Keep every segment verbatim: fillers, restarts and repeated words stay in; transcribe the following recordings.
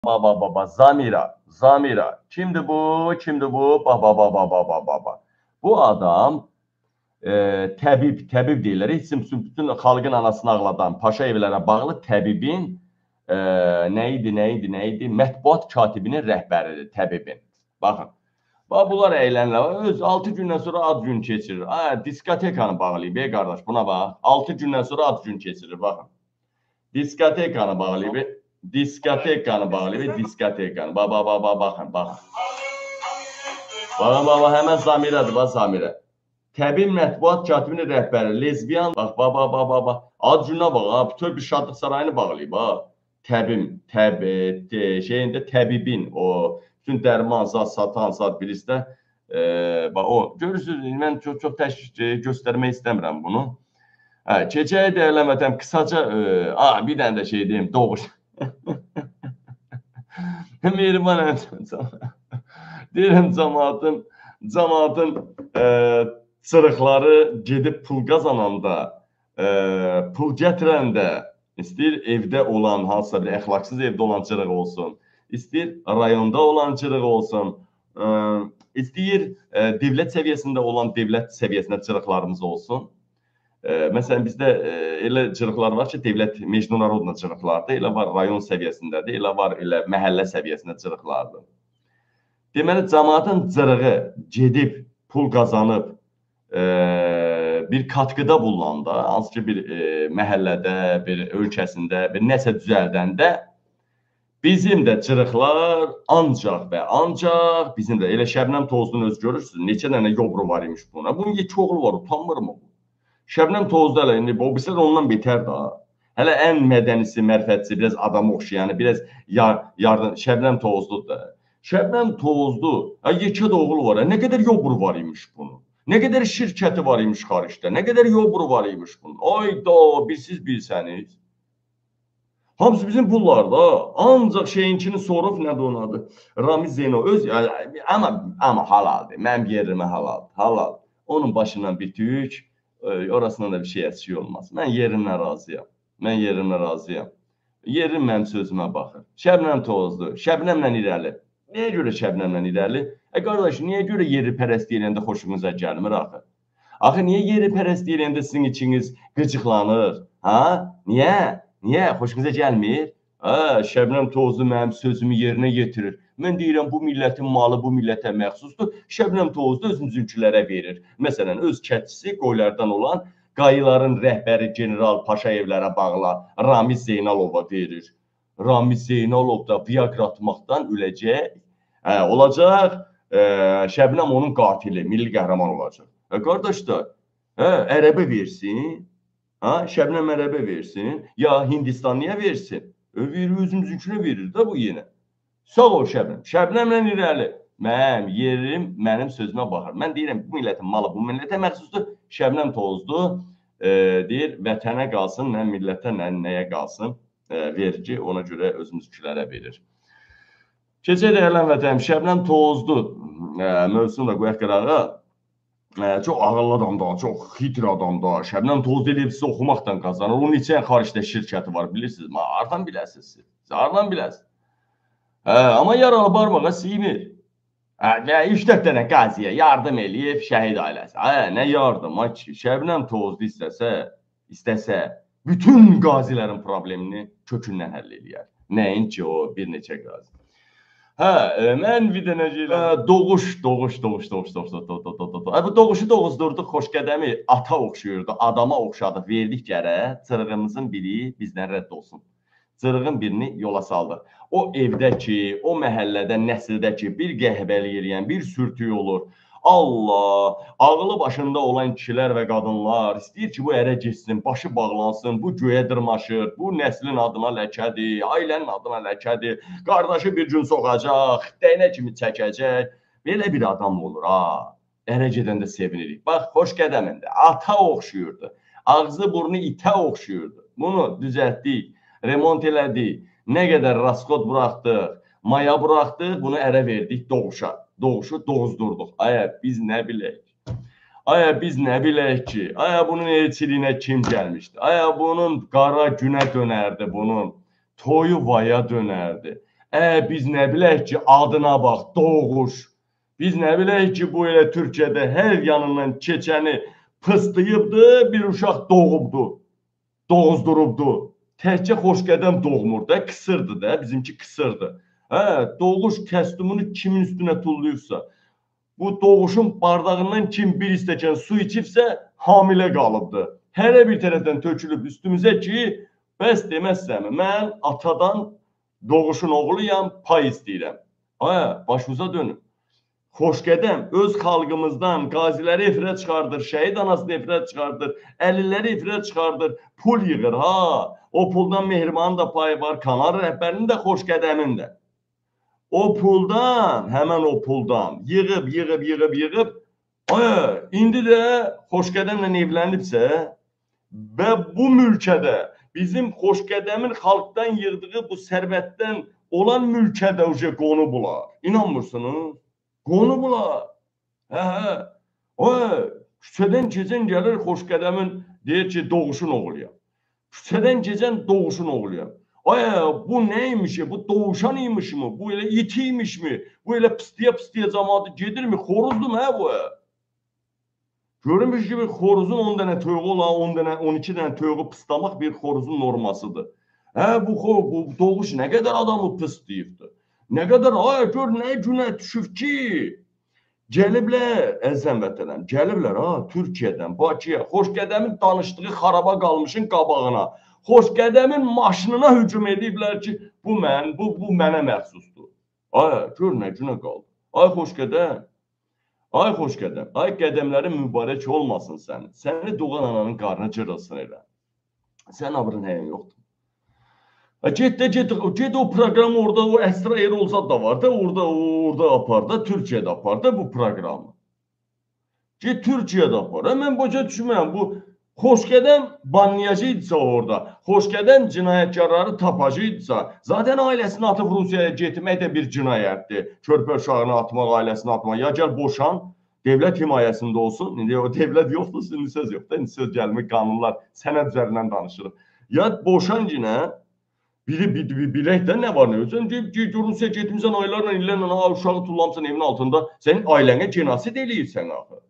Baba baba Zamira, Zamira. Kimdi bu? Kimdi bu? Baba baba baba baba. Bu adam e, təbib, təbib deyirlər. Heç bütün xalqın anasını ağladan Paşa evlərə bağlı təbibin e, nə idi, nə idi, nə idi? Mətbuat katibinin rəhbəridir, təbibin. Baxın. Bax, bunlar əylənirlər. Öz altı gündən sonra ad gün keçirir. Ay, diskotekanı bağlayıb, ey qardaş, buna bax. altı gündən sonra ad gün keçirir, baxın. Diskotekanı bağlayıb. Diskotekanı bağlayıb, diskotekanı. Baba, baba, baxın, baxın. Baba, baba, həmən Zamirədir, bax, Zamirə. Təbii mətbuat katibinin rəhbəri, lezbiyan, bax, baba, baba, baba. Ad günə bax, ha, bütöv bir şadlıq sarayını bağlayıb, ha. Təbim, təbi, şeyində təbibin, o, bütün dərman, zat, satan, zat, bilisdə, e, bax, o, görürsünüz, mən çox, çox təşkil göstərmək istəmirəm bunu. Hə, keçəyə dəyərləmədəm, qısaca, e, a, bir dənə də şey deyim, doğuş. Mehriban əmsən, deyirəm, cəmaatın, cəmaatın e, çırıqları gedib pul qazananda, e, pul gətirəndə, istəyir evdə olan, hansısa bir əxlaqsız evdə olan çırıq olsun, istəyir rayonda olan çırıq olsun, e, istəyir e, devlət səviyyəsində olan devlət səviyyəsində çırıqlarımız olsun. E, məsələn, bizdə e, elə cırıqlar var ki, devlət mecnunarodna cırıqlardır, elə var rayon səviyyəsindədir, elə var elə məhəllə səviyyəsində cırıqlardır. Deməli, cəmaatın cırığı gedib, pul qazanıb, e, bir katkıda bulunanda, hansı ki, bir e, məhəllədə, bir ölkəsində, bir nəsə düzəldəndə, bizim də cırıqlar ancaq və ancaq, bizim də elə Şəbnəm Tozlu'nun öz görürsünüz, neçə dənə yobru var imiş buna. Bunun iki oğlu var, utanmır mı bu? Şəbnəm Tozlu hələ, indi o birisi ondan betər daha. Hələ ən mədənisi, mərfətçisi, biraz adamı oxşayanı, biraz yardım, Şəbnəm Tozludur da. Şəbnəm Tozlu, yekə də oğlu var, nə qədər yobru var imiş bunun. Nə qədər şirkəti var imiş xaricdə, nə qədər yobru var imiş bunun. Ayda, bilsiz bilsəniz. Hamısı bizim pullarda, ancaq şeyinkini sorub, nədir onun adı? Ramiz Zeynov, öz, amma, amma halaldır, mənim yerimə halaldır, halal. Onun başından bir tük, orasından da bir şey əksik olmaz. Mən yerimlə razıyam. Mən yerimlə razıyam. Yerim mənim sözümə baxır. Şəbnəm Tozlu, Şəbnəmlə irəli. Niyə görə Şəbnəmlə irəli? E, qardaş, niyə görə yeri pərəst deyəndə xoşunuza gəlmir axı? Axı, niyə yeri pərəst deyəndə sizin içiniz qıcıqlanır? Ha? Niyə? Niyə? Xoşunuza gəlmir? Hə, Şəbnəm Tozlu mənim sözümü yerinə yetirir. Mən deyirəm, bu millətin malı bu millətə məxsusdur. Şəbnəm Tozlu özümüzünkilərə verir. Məsələn, öz kətçisi qoylardan olan qayıların rəhbəri general Paşa evlərə bağlı Ramiz Zeynalova verir. Ramiz Zeynalov da Viagra atmaqdan öləcək. Hə, olacaq, e, Şəbnəm onun qatili, milli qəhrəman olacaq. Hə, qardaşlar, hə, ərəbə versin. Ha, Şəbnəm ərəbə versin. Ya Hindistanlıya versin. Verir, özümüzünkilə verir də bu yenə. Sağ ol Şəbnəm. Şəbnəmlə irəli. Mənim yerim, mənim sözümə baxır. Mən deyirəm, bu millətin malı bu millətə məxsusdur. Şəbnəm Tozlu e, deyir, vətənə qalsın, nə millətə, nə nəyə qalsın e, vergi, ona görə özümüzkilərə verir. Keçək dəyərlən vətənəm, Şəbnəm Tozlu e, mövzusunu da qoyaq qırağa. E, çox ağıllı adamda, çox xitr adamda. Şəbnəm Tozlu eləyib sizə oxumaqdan qazanır. Onun içən xaricdə şirkəti var, bilirsiniz. Hardan biləsiniz siz? Hardan biləsiniz? Hə, amma yaralı barmağa siymir. Hə, üç dörd dənə qaziyə yardım eləyib şəhid ailəsi. Hə, nə yardım? Şəbnəm Tozlu istəsə, istəsə, bütün qazilərin problemini kökündən həll eləyər. Nəinki o bir neçə qazi. Hə, mən bir dənə deyirəm, doğuş, doğuş, doğuş, doğuş, doğuş, doğuş, doğuş, doğuş. Bu doğuşu doğuzdurduq, Xoşqədəmi ata oxşuyurdu, adama oxşadıq, verdik gərə, çırığımızın biri bizdən rədd olsun. Çırığın birini yola saldıq. O evdəki, o məhəllədə, nəsildəki bir qəhbəli yeriyən, bir sürtüyü olur. Allah, ağlı başında olan kişilər və qadınlar istəyir ki, bu ərə geçsin, başı bağlansın, bu göyə dırmaşır, bu nəslin adına ləkədir, ailənin adına ləkədir, qardaşı bir gün soxacaq, dəynə kimi çəkəcək. Belə bir adam olur, ha. Ərə gedəndə sevinirik. Bax, Xoşqədəmində ata oxşuyurdu, ağzı burnu itə oxşuyurdu. Bunu düzəltdik. Remont elədik, nə qədər raskot buraxdıq, maya buraxdıq, bunu ərə verdik doğuşa. Doğuşu doğuzdurduq. Aya biz nə bilək? Aya biz nə bilək ki? Aya bunun elçiliyinə kim gəlmişdi? Aya bunun qara günə dönərdi bunun. Toyu vaya dönərdi. Ə, biz nə bilək ki, adına bax, Doğuş. Biz nə bilək ki, bu elə Türkiyədə hər yanından keçəni pıstıyıbdı, bir uşaq doğubdu, doğuzdurubdu. Təkcə Xoşqədəm doğmur da, qısırdı da, bizimki qısırdı. Hə, Doğuş kostyumunu kimin üstünə tulluyubsa, bu Doğuşun bardağından kim bir istəkən su içibsə, hamilə qalıbdı. Hərə bir tərəfdən tökülüb üstümüzə ki, bəs deməzsəm, mən atadan Doğuşun oğluyam, pay istəyirəm. Hə, başımıza dönün. Xoşqədəm öz xalqımızdan qaziləri efirə çıxardır, şəhid anasını efirə çıxardır, əlilləri efirə çıxardır, pul yığır, ha. O puldan Mehribanın da payı var, Kanar rəhbərinin də, Xoşqədəmin də. O puldan, həmən o puldan yığıb, yığıb, yığıb, yığıb, ay, indi də Xoşqədəmlə evlənibsə və bu mülkədə bizim Xoşqədəmin xalqdan yığdığı bu sərvətdən olan mülkədə uca qonubular. İnanmırsınız? Qonubular. Hə, hə. Ay, küçədən keçən gəlir Xoşqədəmin deyir ki, Doğuşun oğluyam. Küçədən keçən Doğuşun oğluyam. Ay, bu neymiş, bu Doğuşan imiş mi? Bu elə itiymiş mi? Bu elə pisliyə-pisliyə cəmaatı gedirmi? Xoruzdur mu, hə bu? Görünmüş ki, bir xoruzun on dənə toyuğu olan, on dənə, on iki dənə toyuğu pıslamaq bir xoruzun normasıdır. Hə, bu, bu Doğuş nə qədər adamı pıslıyıbdır. Nə qədər, ay, gör, nə günə düşüb ki, gəliblər, əzəm vətənəm, gəliblər, ha, Türkiyədən, Bakıya, Xoşqədəmin danışdığı xaraba qalmışın qabağına, Xoşqədəmin maşınına hücum ediblər ki, bu mən, bu, bu mənə məxsusdur. Ay, gör, nə günə qaldı. Ay, Xoşqədəm, ay, Xoşqədəm, ay, qədəmlərin mübarək olmasın sənin. Səni doğan ananın qarnı cırılsın elə. Sən abrın həyin yoxdur. Get də, get, get o proqramı orada, o Əsra Erolzad da var da, orada, orada apar da, Türkiyədə apar da bu proqramı. Get Türkiyədə apar. Mən boca düşməyəm, bu Xoşqədəm banlayacaqdırsa orada, Xoşqədəm cinayətkarları tapacaqdırsa, zaten ailəsini atıb Rusiyaya getmək də bir cinayətdir. Körpə uşağını atmaq, ailəsini atmaq. Ya gəl boşan, devlət himayəsində olsun. İndi o devlət yoxdur, indi söz yoxdur. İndi söz gəlmir, qanunlar, sənəd üzərindən danışırıq. Ya boşan yine, biri bilək də nə var nə özün, deyib, Rusiya getmişsən aylarla, illərlə, uşağı tullamsan evin altında, sənin ailənə genosid eləyirsən axı.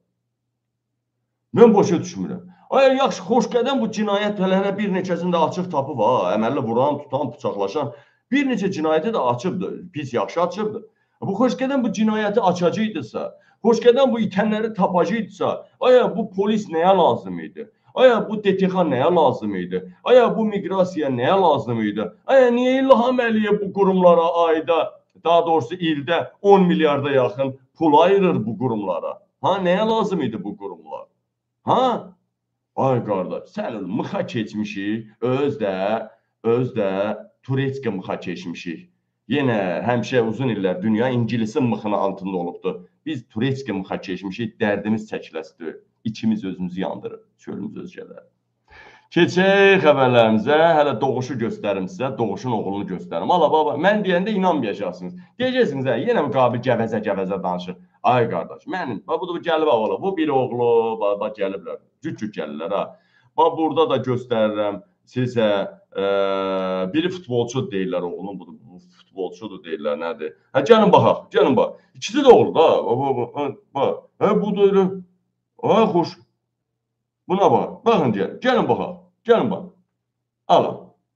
Mən boşa düşmürəm. Ay, yaxşı, Xoşqədəm bu cinayət hələ bir neçəsində açıq tapıb, ha, əməlli vuran, tutan, bıçaqlaşan, bir neçə cinayəti də açıbdır, pis yaxşı açıbdır. Bu Xoşqədəm bu cinayəti açacaqdırsa, Xoşqədəm bu itənləri tapacaqdırsa, ay, bu polis nəyə lazım idi? Ay, bu D T X nəyə lazım idi? Ay, bu miqrasiya nəyə lazım idi? Ay, niyə İlham Əliyev bu qurumlara ayda, daha doğrusu ildə on milyarda yaxın pul ayırır bu qurumlara? Ha, nəyə lazım idi bu qurumlar? Ha? Ay qardaş, sən mıxa keçmişik, öz də, öz də Turetski mıxa keçmişik. Yenə həmişə uzun illər dünya İngilisin mıxının altında olubdur. Biz Turetski mıxa keçmişik, dərdimiz çəkiləsidir. İçimiz özümüzü yandırır, çölümüz özgələr. Keçək xəbərlərimizə, hələ Doğuşu göstərim sizə, Doğuşun oğlunu göstərim. Ala baba, mən deyəndə inanmayacaqsınız. Deyəcəksiniz, hə, yenə müqabil gəvəzə-gəvəzə danışır. Ay qardaş, mənim, bax, bu da gəlib ağla, bu bir oğlu, bax, bax, gəliblər, cüt-cüt gəlirlər, ha. Bax, burada da göstərirəm sizə, e, biri futbolçu deyirlər oğlum, bu, bu futbolçudur deyirlər, nədir? Hə, gəlin baxaq, gəlin bax, ikisi də oğlu, ha, bax, bax, hə, bu da elə, ay, xoş, buna bax, baxın, gəlin, gəlin baxaq, gəlin bax, alın,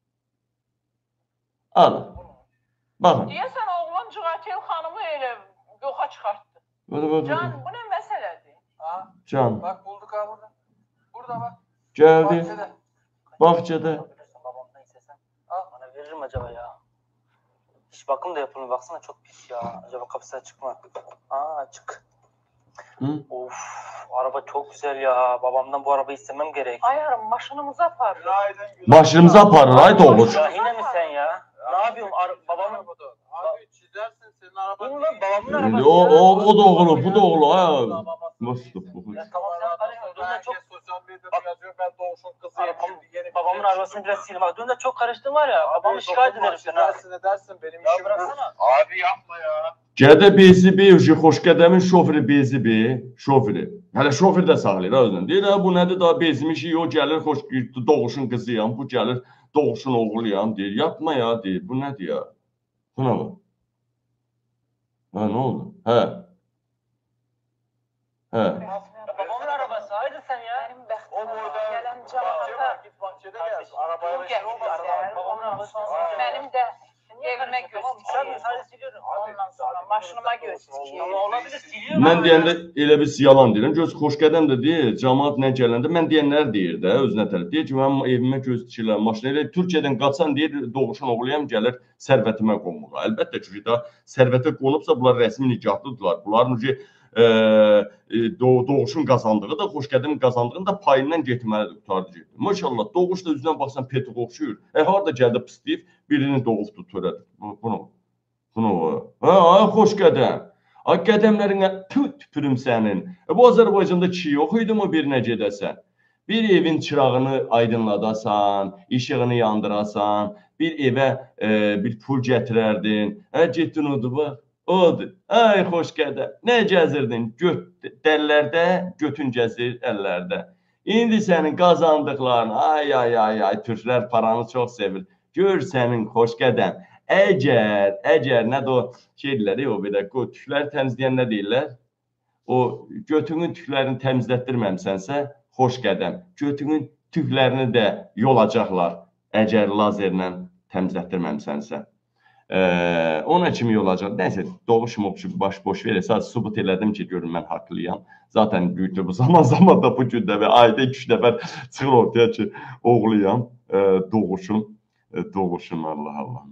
alın, baxın. Deyəsən, oğlum Cüqatel xanımı elə yoxa çıxartdı. Böyle, böyle, Can, bu ne meseledir? Ha? Can. Bak bulduk ha burada. Burada bak. Geldi. Bahçede. Bahçede. Babamdan istesem. Al. Bana veririm acaba ya. Hiç bakım da yapılmıyor. Baksana çok pis ya. Acaba kapısı açık mı? Aa açık. Hı? Of. Araba çok güzel ya. Babamdan bu arabayı istemem gerek. Ayarım, maşınımızı apar. Günaydın. Başımıza aparır, ay Doğuş. Ya yine mi sen ya? Ne yapıyorsun? Ar babamın... Abi çizersin senin araban. Bilmiyorum babamın Yani arabası. o, ya. o, o da oğlu, bu da oğlu, ha. Nasıl bu? Ya tamam sen karışma. Dün de çok... Sosyal medyada yazıyor ben Doğuş'un kızıyım. Babam, Şimdi yeni bir babamın şey arabasını çıkıyor. biraz sil bak. Dün de çok karıştın var ya. Babamı şikayet ederim seni ha. Çizersin edersin benim Ya işim bu. bıraksana. Abi yapma ya. Gədə bezi bir, Xoşqədəmin şoförü bezi bir, şoförü. Hələ şoför də saxlayır, özünün. Deyir, bu nədir, daha bezmişik, o gəlir, xoş, Doğuşun qızıyam, bu gəlir, Doğuşun oğluyam, deyir. Yapma ya, deyir, bu nədir ya? Buna mı? Ha, ne oldu? He. He. Babamın arabası. Haydi sen ya. Benim bəxtim O boyda gələn bahçe camaata var, git bahçede gel. Arabaya pul bir şey olmaz. gətirmişlər. Babamın Ondan arabası. sonra Aa. mənim də evimə göz Sen dikir. sadece siliyorum. Ondan sonra maşınıma göz dikir. Ama olabilir siliyorum. Mən deyəndə elə bir yalan deyirəm. Göz xoşqədəm də deyir, cəmaət nə gələndə mən deyənlər deyir də özünə tərəf. Deyir ki, mənim evimə göz dikirlər, maşına elə Türkiyədən qaçan deyir, doğuşan oğluyam gəlir sərvətimə qonmağa. Əlbəttə ki, da sərvətə qonubsa bunlar rəsmi nikahlıdırlar. Bunların ki e, doğ, doğuşun qazandığı da xoşqədim qazandığının da payından getməlidir, qutardı getdi. Maşallah, doğuş da üzdən baxsan petik oxşuyur. E harda gəldi pisləyib birini doğubdu törədir. Bunu Bunu o. Ha, xoş qədəm. Ay qədəmlərinə tüt tüpürüm sənin. E, bu Azərbaycanda kişi yox idi mi birinə gedəsən? Bir evin çırağını aydınladasan, işığını yandırasan, bir evə e, bir pul gətirərdin. Hə, getdin odur, bax. Odur. Ay, xoş qədəm. Nə gəzirdin? Göt, dəllərdə, götün gəzir əllərdə. İndi sənin qazandıqların, ay, ay, ay, ay, türklər paranı çox sevir. Gör sənin xoş qədəm. Əgər, əgər nə də o şey deyirlər, o belə tükləri təmizləyən nə deyirlər? O götünün tüklərini təmizlətdirməmsənsə, xoş qədəm. Götünün tüklərini də yolacaqlar, əgər lazerlə təmizlətdirməmsənsə. Ee, ona kimi yolacaq. Nəysə, doğuşum oxşu baş boş verir. Sadəcə sübut elədim ki, görün mən haqlıyam. Zaten bu zaman zaman da bu gündə və ayda iki nəfər çıxır ortaya ki, oğluyam, e, doğuşum, e, doğuşum, Allah Allah.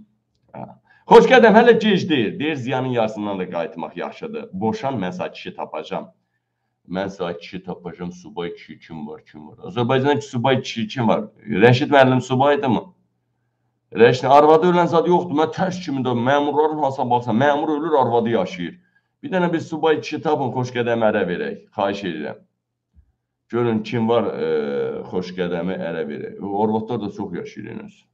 Xoş qədəm, hələ gec deyil. Deyir, ziyanın yarısından da qayıtmaq yaxşıdır. Boşan, mən sağ kişi tapacam. Mən sağ kişi tapacam, subay kişi kim var, kim var? Azərbaycanda subay kişi kim var? Rəşid müəllim subaydı mı? Rəşid, arvadı ölən zad yoxdur. Mən tərs kimi də məmurların hasa baxsan, məmur ölür, arvadı yaşayır. Bir dənə bir subay kişi tapın, xoş qədəm ərə verək. Xahiş edirəm. Görün kim var, e, xoş qədəmi ərə verək. Arvadlar da çox yaşayır.